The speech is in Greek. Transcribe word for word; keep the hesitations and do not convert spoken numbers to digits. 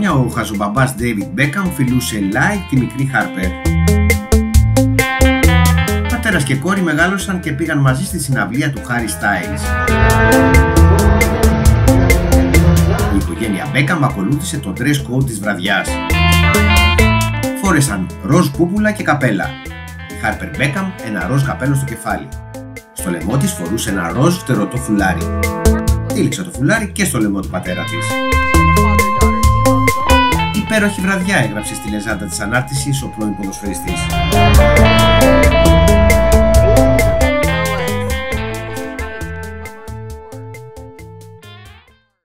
χρόνια ο χαζομπαμπάς David Beckham φιλούσε live τη μικρή Harper. Πατέρας και κόρη μεγάλωσαν και πήγαν μαζί στη συναυλία του Harry Styles. Η οικογένεια Beckham ακολούθησε το dress code της βραδιάς. Φόρεσαν ροζ πούπουλα και καπέλα. Η Harper Beckham ένα ροζ καπέλο στο κεφάλι. Στο λαιμό της φορούσε ένα ροζ φτερωτό φουλάρι. Τύλιξε το φουλάρι και στο λαιμό του πατέρα της. Υπέροχη βραδιά, έγραψε στη λεζάντα της ανάρτησης ο πρώην ποδοσφαιριστής.